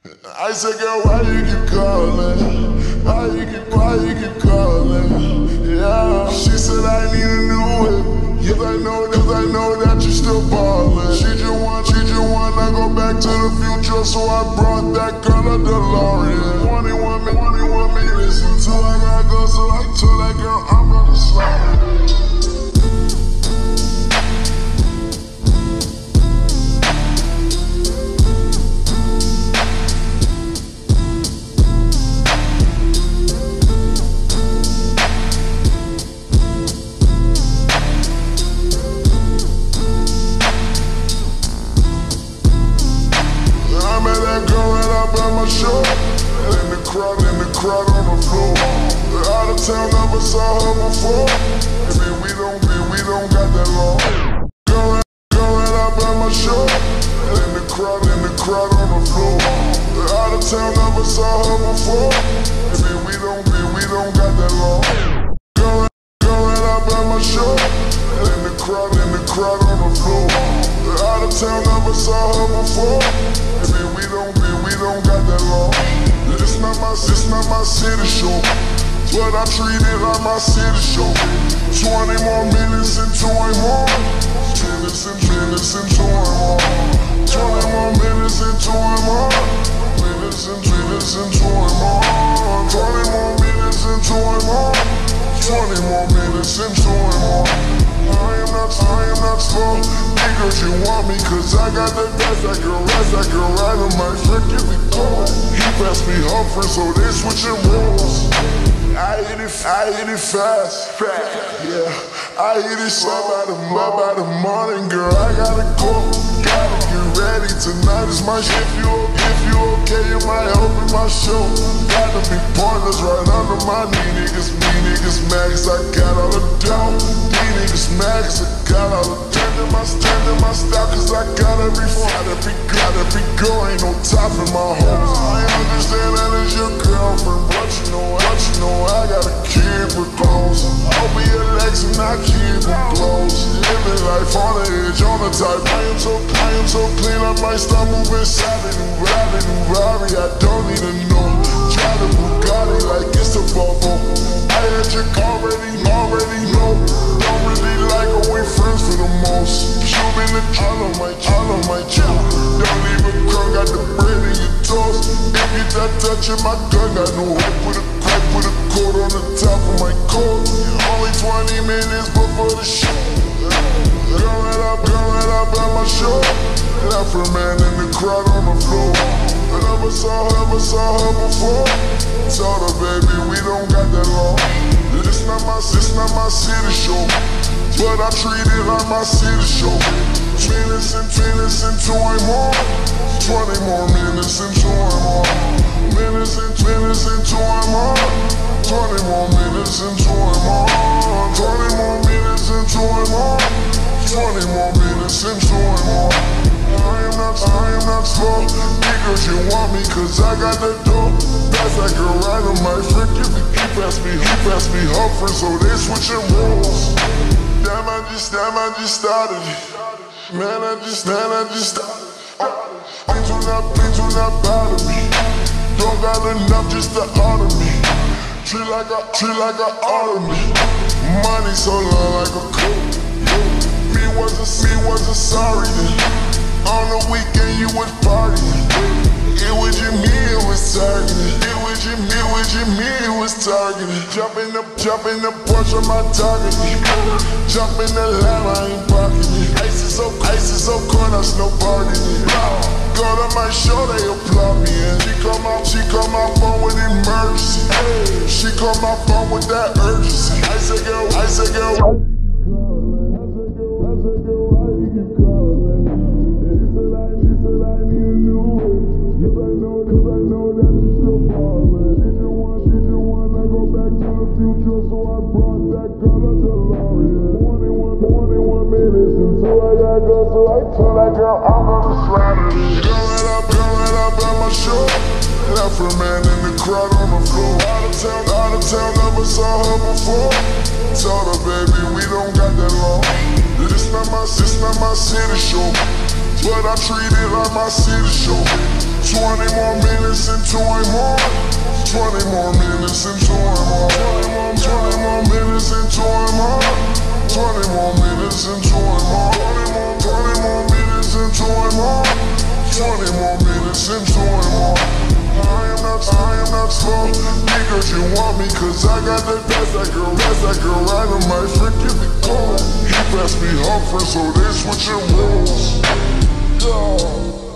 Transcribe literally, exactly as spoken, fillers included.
I said, girl, why you keep calling? Why you keep, why you keep calling? Yeah. She said I need a new whip. Yes, I know that, I know that you still ballin'. She just want, she just want to go back to the future, so I brought that girl a DeLorean. twenty-one, twenty-one minutes until I gotta go, so I told that girl I'm gonna slide. Show. And in the crowd, in the crowd on the floor. Out of town, never saw her before. Baby, we don't, we, we don't got that long. Girl, girl, right up at my show. And in the crowd, in the crowd on the floor. Out of town, never saw her before. Baby, we don't, we, we don't got that long. Girl, girl, right up at my show. And in the crowd, in the crowd on the floor. Out of town, never saw her before. Baby, we don't, we, we don't got that long. This not my, this not my city show, but I treat it like my city show. Twenty more minutes into I'm on. Minutes and minutes into I'm on. Twenty more minutes into I'm on. Minutes and minutes into I'm on. Twenty more minutes into I'm on. Twenty more minutes into I'm on. I am not, I am not slow. Niggas, you want me cause I got the best. I can rest, I can ride on my friend, give me going. He passed me Humphrey, so they switching roles. I hit it, I hit it fast, fast. Yeah, I hit it slow by the, by the morning, girl. I gotta go, gotta get ready. Tonight is my shit. If you, if you okay, you might help in my show. Gotta be pointless right under my knee. Niggas, me niggas mad cause I got all the dough. These niggas mad cause I got all the stand in my, stand in my style cause I got every fight, every got every girl, ain't no top in my home. I understand that it's your girlfriend, but you know, but you know I gotta keep her close. I'll be your legs and I keep her close. Living life on the edge, on the type. I am so, I am so clean, I might start moving savage and rabbit and Rari. I don't need to know. Try the Bugatti like it's a bubble. I had you already, already know. Don't really like her, we friends for the most. Shoot me the all on my, all on my chill. Don't even crunk, got the bread in your toast. If you that touching my gun, got no hope. Put a crack, put a coat on the top of my coat. Only twenty minutes before the show. Girl right up, girl right up at my show. Left her man in the crowd on the floor. I never saw her, never saw her before. Told her, baby, we don't got that long. This not my, this not my city show, but I treat it like my city show. Minutes and minutes into I'm on. Twenty more minutes into I'm on. Minutes and minutes into I'm on. Twenty more minutes into I'm on. Twenty more minutes into I'm on. Twenty more minutes into I'm on. I am not, I am not slow. Niggas, you want me cause I got the dope. That's like a ride on my friend, give me, he passed me, he passed me Humphrey, so they switching roles. Damn, I just, damn, I just started it. Man, I just, man, I just started it. Please do not, please do not bother me. Don't got enough just to honor me. Treat like a, treat like a honor me. Money so long like a coat. Me wasn't, me wasn't sorry then. On the weekend you was partying. It was your me, it was targeted. It was your me, it was your me, it was targeted. Jump in the, jump in the Porsche, my target. Jump in the lamb, I ain't parking it. Ice is so, ice is so cold, I snowboarding it. Girl on my show, they applaud me. And she call my, she call my phone with emergency. She call my phone with that urgency. I said, girl, I said, girl. So I told that girl I'm gonna slide it. Girl right up, girl right up at my show. Left her man in the crowd on the floor. Out of town, out of town, never saw her before. Told her, baby, we don't got that long. This not my, this not my city show. but I treat it like my city show. Twenty more minutes into a more. Twenty more minutes into a more. Twenty more minutes into a more. Twenty more minutes into a more. Twenty more minutes into a more. Twenty more minutes into a more. I am not, I am not slow. Niggas, you want me cause I got that pass, that girl, that's that girl right on my freaking the goal. He passed me Humphrey, so they switching roles. Yeah.